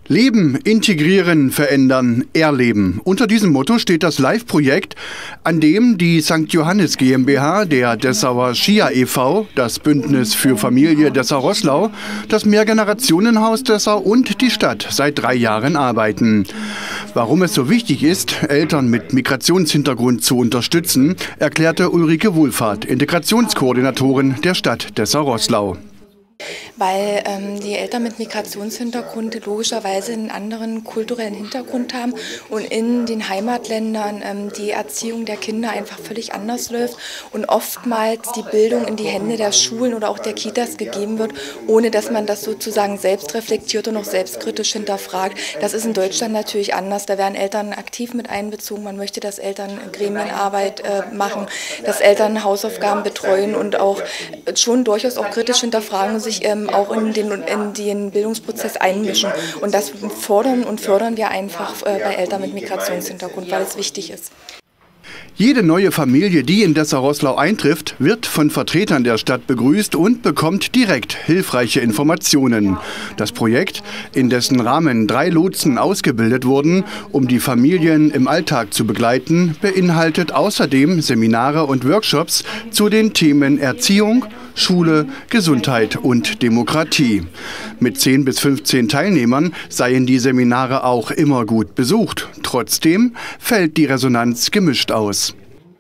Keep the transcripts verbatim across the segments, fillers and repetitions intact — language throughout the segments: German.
Leben, integrieren, verändern, erleben. Unter diesem Motto steht das Live-Projekt, an dem die Sankt Johannes GmbH, der Dessauer Schia e V, das Bündnis für Familie Dessau-Roßlau, das Mehrgenerationenhaus Dessau und die Stadt seit drei Jahren arbeiten. Warum es so wichtig ist, Eltern mit Migrationshintergrund zu unterstützen, erklärte Ulrike Wohlfahrt, Integrationskoordinatorin der Stadt Dessau-Roßlau. Weil ähm, die Eltern mit Migrationshintergrund logischerweise einen anderen kulturellen Hintergrund haben und in den Heimatländern ähm, die Erziehung der Kinder einfach völlig anders läuft und oftmals die Bildung in die Hände der Schulen oder auch der Kitas gegeben wird, ohne dass man das sozusagen selbst reflektiert und auch selbstkritisch hinterfragt. Das ist in Deutschland natürlich anders. Da werden Eltern aktiv mit einbezogen. Man möchte, dass Eltern Gremienarbeit äh, machen, dass Eltern Hausaufgaben betreuen und auch schon durchaus auch kritisch hinterfragen und sich ähm, auch in den, in den Bildungsprozess einmischen. Und das fordern und fördern wir einfach äh, bei Eltern mit Migrationshintergrund, weil es wichtig ist. Jede neue Familie, die in Dessau-Roßlau eintrifft, wird von Vertretern der Stadt begrüßt und bekommt direkt hilfreiche Informationen. Das Projekt, in dessen Rahmen drei Lotsen ausgebildet wurden, um die Familien im Alltag zu begleiten, beinhaltet außerdem Seminare und Workshops zu den Themen Erziehung, Schule, Gesundheit und Demokratie. Mit zehn bis fünfzehn Teilnehmern seien die Seminare auch immer gut besucht. Trotzdem fällt die Resonanz gemischt aus.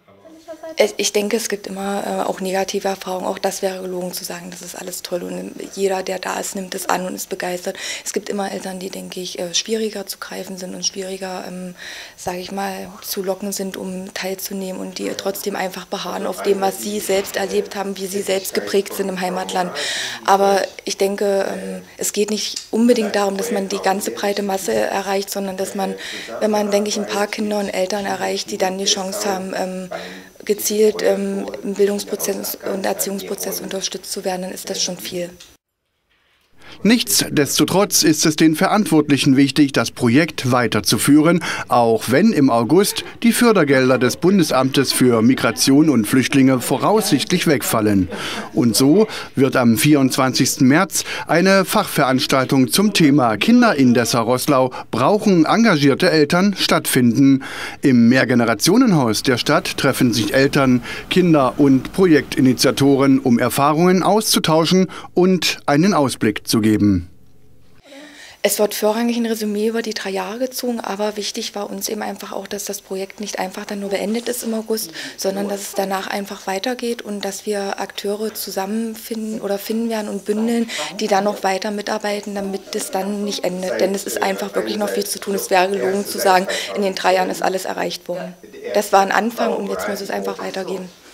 Ich denke, es gibt immer äh, auch negative Erfahrungen. Auch das wäre gelogen zu sagen, das ist alles toll und jeder, der da ist, nimmt es an und ist begeistert. Es gibt immer Eltern, die, denke ich, äh, schwieriger zu greifen sind und schwieriger, ähm, sage ich mal, zu locken sind, um teilzunehmen und die trotzdem einfach beharren auf dem, was sie selbst erlebt haben, wie sie selbst geprägt sind im Heimatland. Aber ich denke, ähm, es geht nicht unbedingt darum, dass man die ganze breite Masse erreicht, sondern dass man, wenn man, denke ich, ein paar Kinder und Eltern erreicht, die dann die Chance haben, ähm, gezielt ähm, im Bildungsprozess und Erziehungsprozess unterstützt zu werden, dann ist das schon viel. Nichtsdestotrotz ist es den Verantwortlichen wichtig, das Projekt weiterzuführen, auch wenn im August die Fördergelder des Bundesamtes für Migration und Flüchtlinge voraussichtlich wegfallen. Und so wird am vierundzwanzigsten März eine Fachveranstaltung zum Thema Kinder in Dessau-Roßlau brauchen engagierte Eltern stattfinden. Im Mehrgenerationenhaus der Stadt treffen sich Eltern, Kinder und Projektinitiatoren, um Erfahrungen auszutauschen und einen Ausblick zu geben. Es wird vorrangig ein Resümee über die drei Jahre gezogen, aber wichtig war uns eben einfach auch, dass das Projekt nicht einfach dann nur beendet ist im August, sondern dass es danach einfach weitergeht und dass wir Akteure zusammenfinden oder finden werden und bündeln, die dann noch weiter mitarbeiten, damit es dann nicht endet. Denn es ist einfach wirklich noch viel zu tun. Es wäre gelogen zu sagen, in den drei Jahren ist alles erreicht worden. Das war ein Anfang und jetzt muss es einfach weitergehen.